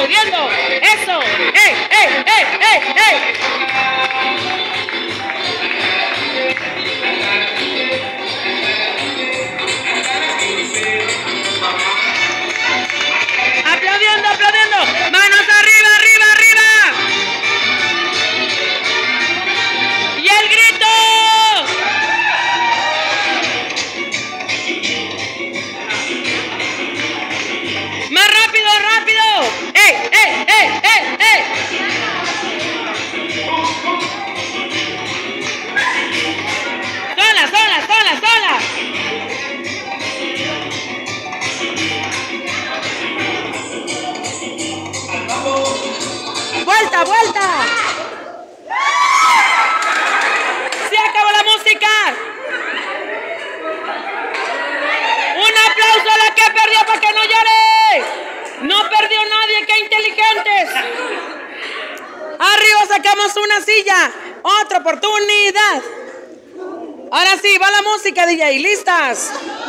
aplaudiendo. Eso. ¡Ey, ey, ey, ey, ey! Aplaudiendo, aplaudiendo. Manos arriba, arriba, arriba. Y el grito. Más rápido, rápido. ¡Ey, ey, ey, ey, ey! Sola, sola, sola, sola. ¡Vuelta, vuelta! ¡Se acabó la música! ¡Un aplauso a la que perdió para que no llore! ¡No perdió nadie! ¡Qué inteligentes! ¡Arriba sacamos una silla! ¡Otra oportunidad! Ahora sí, va la música, DJ. ¿Listas?